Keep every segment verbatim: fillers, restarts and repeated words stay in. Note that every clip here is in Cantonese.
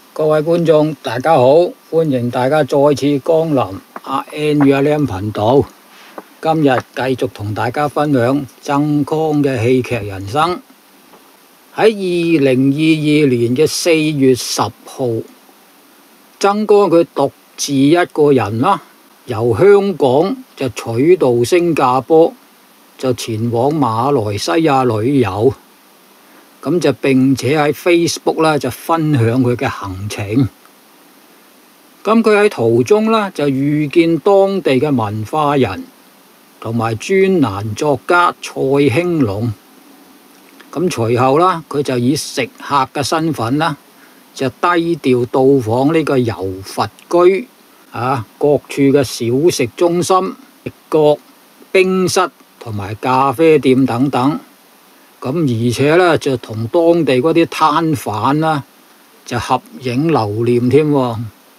各位觀眾，大家好，歡迎大家再次光臨阿 N 與阿 Lam 頻道。今日繼續同大家分享曾江嘅戲劇人生。喺二零二二年嘅四月十號，曾江佢獨自一個人啦，由香港就取道新加坡，就前往馬來西亞旅遊。咁就並且喺 Facebook 啦，就分享佢嘅行程。咁佢喺途中啦，就遇見當地嘅文化人同埋專欄作家蔡興龍。咁隨後啦，佢就以食客嘅身份啦，就低調到訪呢個柔佛居啊，各處嘅小食中心、各冰室同埋咖啡店等等。咁而且咧就同當地嗰啲攤販啦，就合影留念添。咁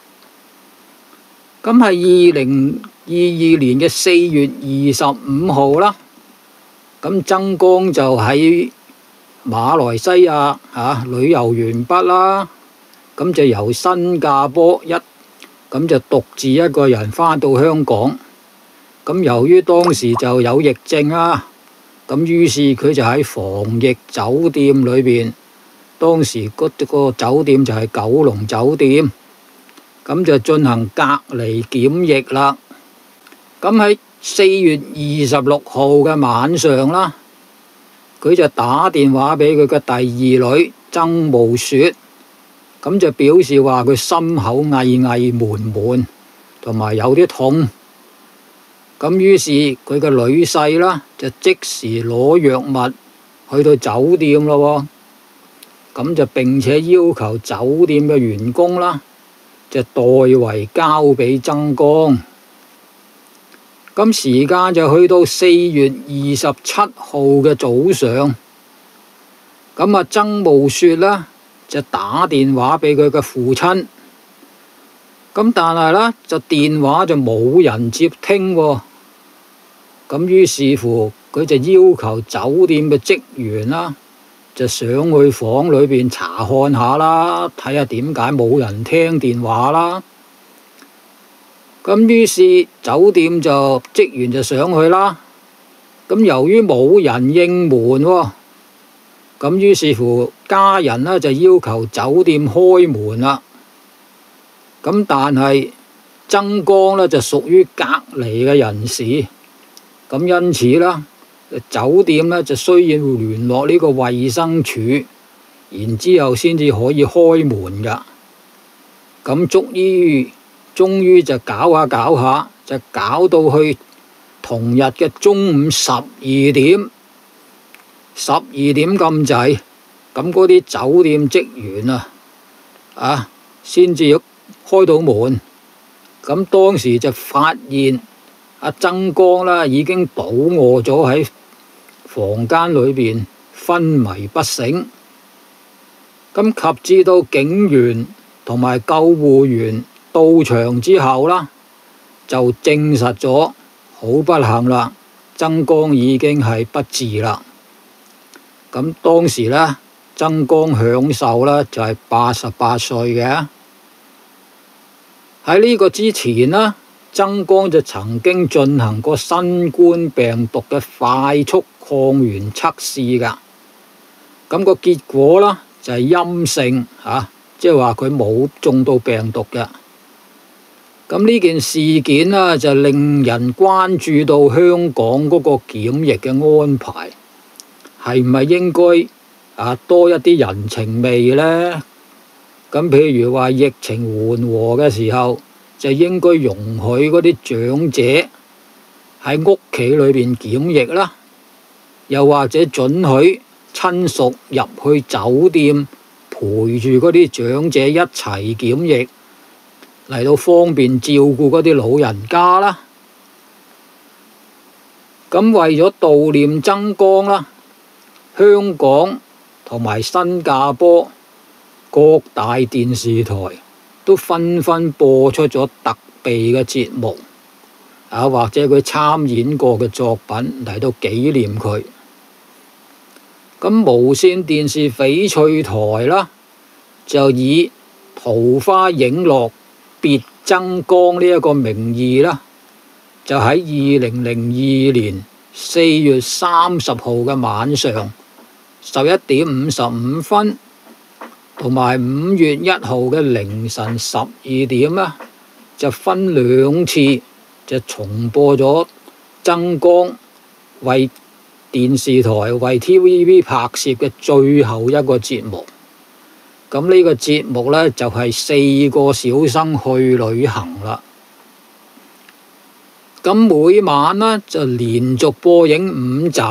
係二零二二年嘅四月二十五號啦，咁曾江就喺馬來西亞嚇旅遊完畢啦，咁就由新加坡一咁就獨自一個人返到香港。咁由於當時就有疫症啦。咁於是佢就喺防疫酒店裏邊，當時嗰個酒店就係九龍酒店，咁就進行隔離檢疫啦。咁喺四月二十六號嘅晚上啦，佢就打電話俾佢嘅第二女曾慕雪，咁就表示話佢心口翳翳悶悶，同埋有啲痛。咁於是佢嘅女婿啦，就即時攞藥物去到酒店咯。咁就並且要求酒店嘅員工啦，就代為交俾曾江。咁時間就去到四月二十七號嘅早上。咁啊，曾慕雪啦就打電話俾佢嘅父親。咁但係呢，就電話就冇人接聽喎。咁於是乎，佢就要求酒店嘅職員啦，就上去房裏邊查看下啦，睇下點解冇人聽電話啦。咁於是酒店就職員就上去啦。咁由於冇人應門喎，咁於是乎家人呢就要求酒店開門啦。咁但係曾江呢就屬於隔離嘅人士。咁因此啦，酒店呢就需要聯絡呢個衛生署，然之後先至可以開門噶。咁終於終於就搞下搞下，就搞到去同日嘅中午十二點，十二點咁滯，咁嗰啲酒店職員啊，啊，先至開到門。咁當時就發現。阿曾江啦，已經倒卧咗喺房間裏邊，昏迷不醒。咁及至到警員同埋救護員到場之後啦，就證實咗好不幸啦，曾江已經係不治啦。咁當時呢，曾江享壽呢就係八十八歲嘅。喺呢個之前呢，曾江就曾經進行過新冠病毒嘅快速抗原測試㗎，咁個結果啦就係陰性嚇，即係話佢冇中到病毒嘅。咁呢件事件啦就令人關注到香港嗰個檢疫嘅安排係唔係應該啊多一啲人情味呢？咁譬如話疫情緩和嘅時候，就應該容許嗰啲長者喺屋企裏邊檢疫啦，又或者准許親屬入去酒店陪住嗰啲長者一齊檢疫，嚟到方便照顧嗰啲老人家啦。咁為咗悼念曾江啦，香港同埋新加坡各大電視台都紛紛播出咗特備嘅節目，啊或者佢參演過嘅作品嚟到紀念佢。咁無線電視翡翠台啦，就以桃花影落別曾江呢一個名義啦，就喺二零零二年四月三十號嘅晚上十一點五十五分，同埋五月一號嘅凌晨十二點啦，就分兩次就重播咗曾江為電視台為 T V B 拍攝嘅最後一個節目。咁呢個節目呢，就係四個小生去旅行啦。咁每晚呢，就連續播映五集。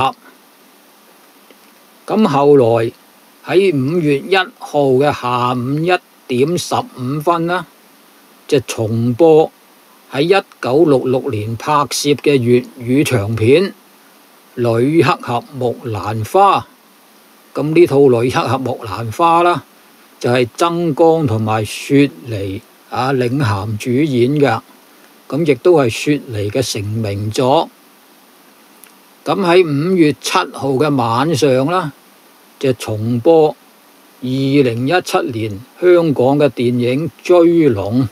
咁後來喺五月一號嘅下午一點十五分啦，就重播喺一九六六年拍攝嘅粵語長片《女黑俠木蘭花》。咁呢套《女黑俠木蘭花》啦，就係曾江同埋雪梨啊領銜主演嘅，咁亦都係雪梨嘅成名作。咁喺五月七號嘅晚上啦，就重播二零一七年香港嘅電影《追龍》。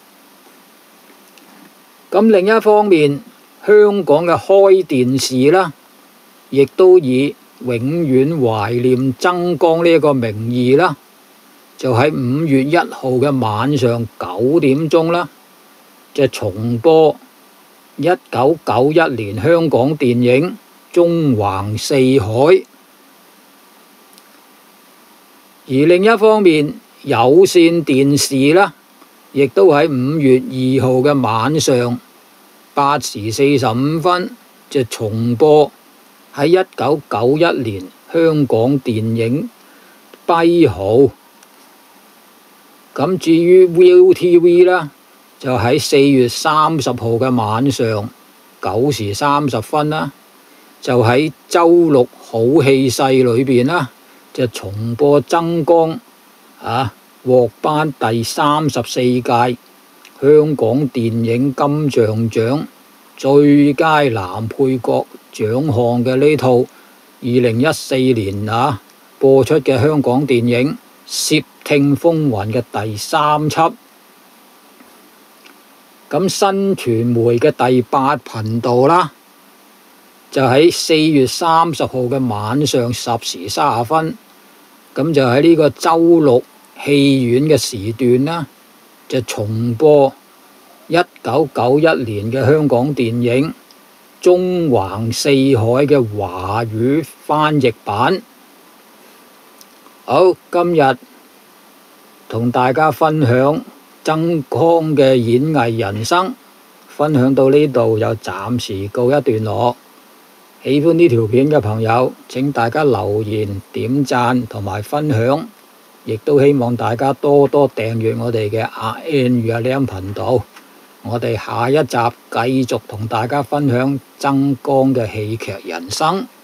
咁另一方面，香港嘅開電視啦，亦都以永遠懷念曾江呢一個名義啦，就喺五月一號嘅晚上九點鐘啦，就重播一九九一年香港電影《縱橫四海》。而另一方面，有線電視啦，亦都喺五月二號嘅晚上八時四十五分就重播喺一九九一年香港電影《跛豪》。咁至於 Viu T V 啦，就喺四月三十號嘅晚上九時三十分啦，就喺周六好氣勢裏邊啦，就重播曾江啊獲頒第三十四屆香港電影金像獎最佳男配角獎項嘅呢套二零一四年啊播出嘅香港電影《竊聽風雲》嘅第三輯。咁新傳媒嘅第八頻道啦，就喺四月三十號嘅晚上十時三十分，咁就喺呢個周六戲院嘅時段啦，就重播一九九一年嘅香港電影《縱橫四海》嘅華語翻譯版。好，今日同大家分享曾江嘅演藝人生，分享到呢度又暫時告一段落。喜歡呢條片嘅朋友，請大家留言、點讚同埋分享，亦都希望大家多多訂閱我哋嘅阿 N 與阿 Lam 頻道。我哋下一集繼續同大家分享曾江嘅戲劇人生。